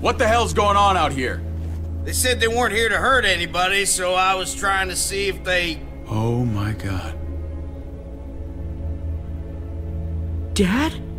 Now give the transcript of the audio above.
What the hell's going on out here? They said they weren't here to hurt anybody, so I was trying to see if they... Oh my god. Dad?